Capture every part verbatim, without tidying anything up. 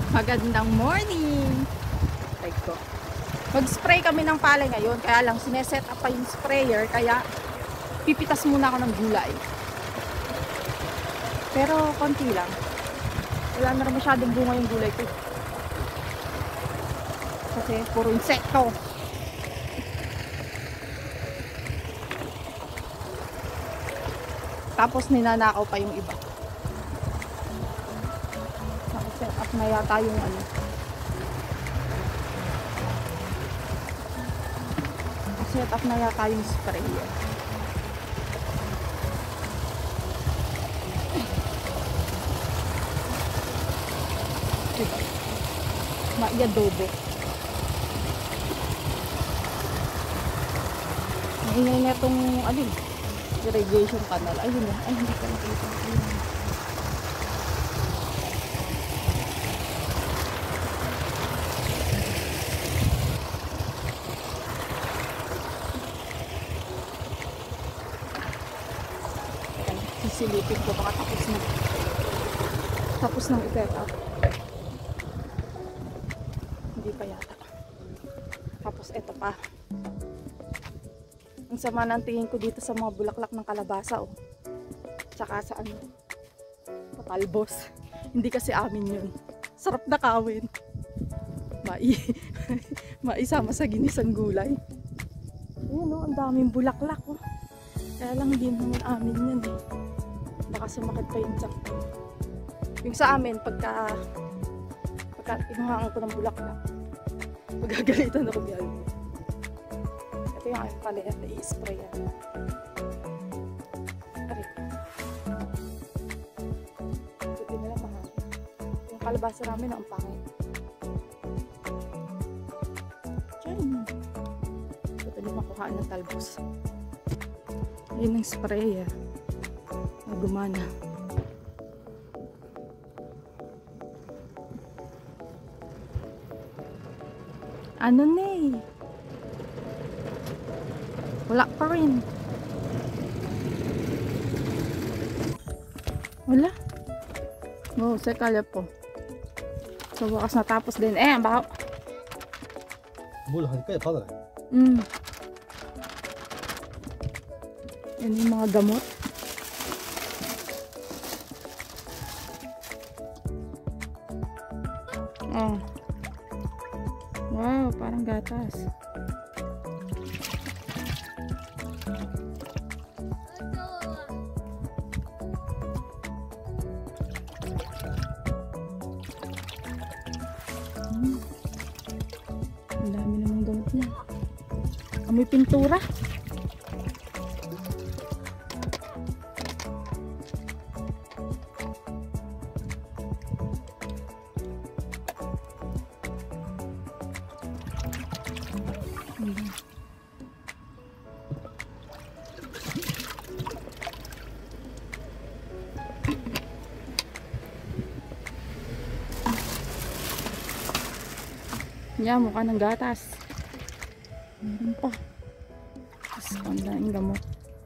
Magandang morning! Try ko. Mag-spray kami ng palay ngayon, kaya lang sineset up pa yung sprayer, kaya pipitas muna ako ng gulay. Pero konti lang. Wala na rin masyadong bunga yung gulay ko. Kasi puro insekto. Tapos ninanakaw pa yung iba. Nakaset up na yata yung ano. Nakaset up na yata yung sprayer. Diba? Maiadobo. Maingay na itong ano, irrigation canal. Ayun na. Ay, hindi ka nakita. Ayun. Sisilipin ko. Baka tapos na. Tapos nang i-set up. Hindi pa yata. Tapos eto pa. Ang sama ng tingin ko dito sa mga bulaklak ng kalabasa, oh. Tsaka sa ano, patalbos. Hindi kasi amin yun. Sarap na kawin. Mai maisama sa ginisang gulay. Ayun, oh, ang daming bulaklak, oh. Kaya lang hindi naman amin yun, eh. Baka sumakit pa yung tiyak. Yung sa amin, pagka pagka inuhaan ko ng bulaklak, magagalitan ako yan. Ito yung aking palayan.Ibat yan. Aray. Buti nila mahal. Yung kalabasa namin ang pangit. Diyan. Buti nila makuhaan ng talbos. Ayun ang spray, ah. Gumana. Ano na eh? Wala pa rin. Wala. Oh, sekala po. So, wakas natapos din. Eh, baka... Buhay, kaya pala. Hmm. Yan yung mga gamot. Oh. Wow, parang gatas. Hmm. Ang dami namang gamot niya. Amoy pintura. Yan, mukha ng gatas. Meron pa. Tapos, ang daming gamot.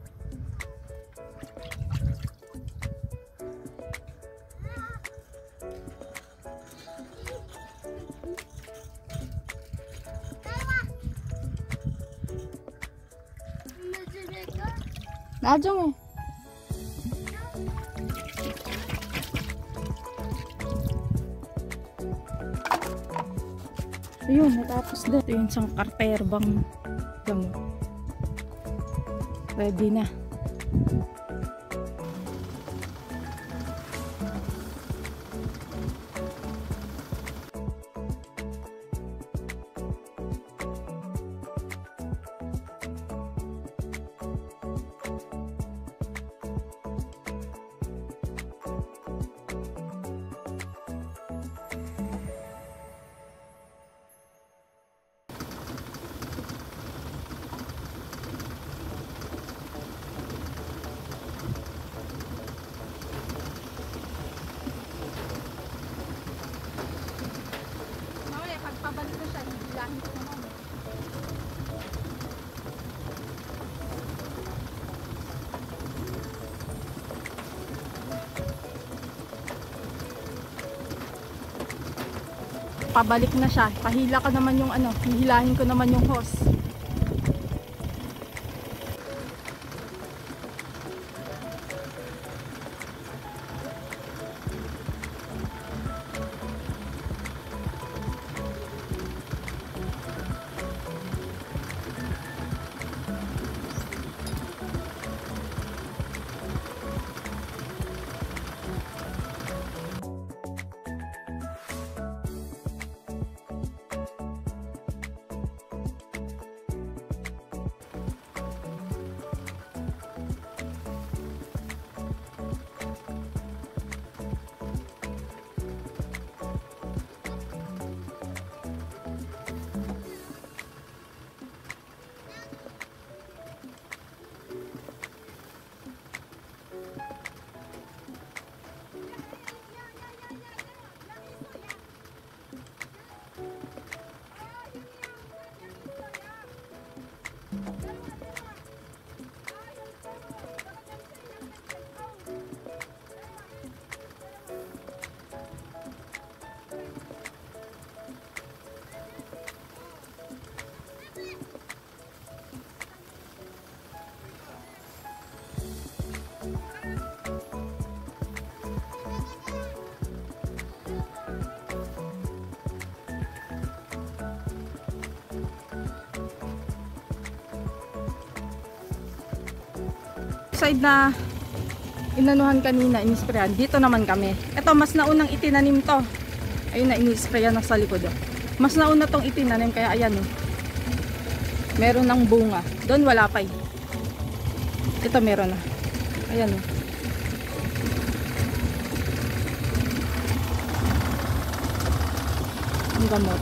Najong eh. Ayun, natapos din. Ito yung isang karterbang gamot. Ready na. pabalik na siya. Pahila ko naman yung ano, hihilahin ko naman yung hose. Side na inanuhan kanina, inisprayan. Dito naman kami. Ito, mas naunang itinanim to. Ayun na, inisprayan na sa likod. Oh. Mas nauna tong itinanim, kaya ayan oh. Meron ng bunga. Doon wala pa eh. Ito meron na. Ayan oh. Ang gamot.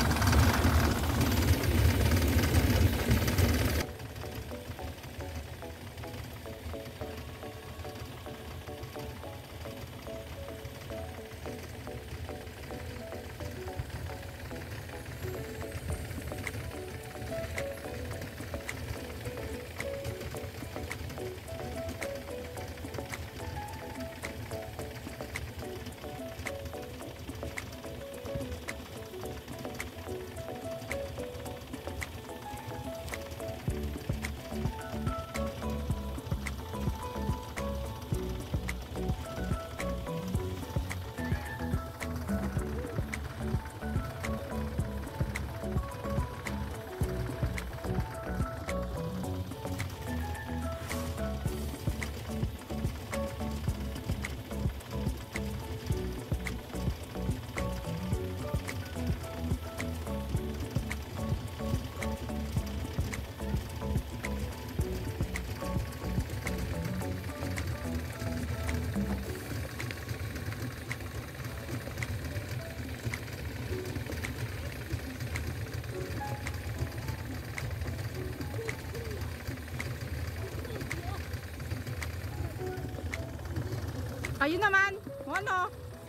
Kayo naman, ano?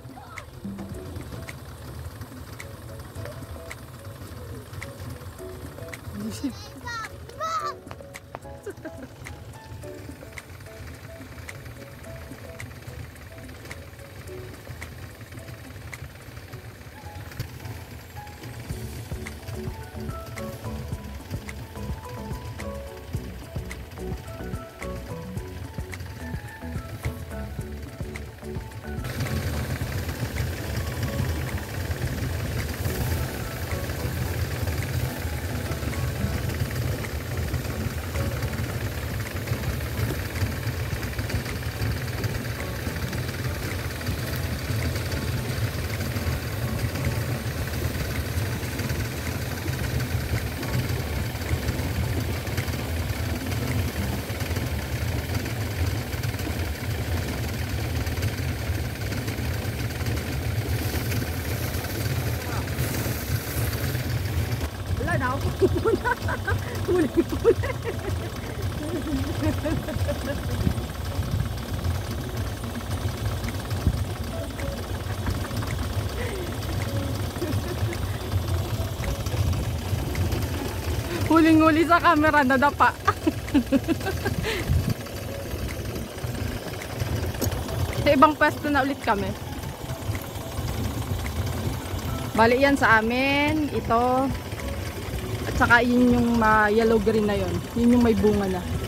Huli-huli. Huling-huli sa camera, nadapa. Sa ibang pwesto na ulit kami. Bali yan sa amin, ito. At saka yun yung ma yellow green na yun. Yun yung may bunga na.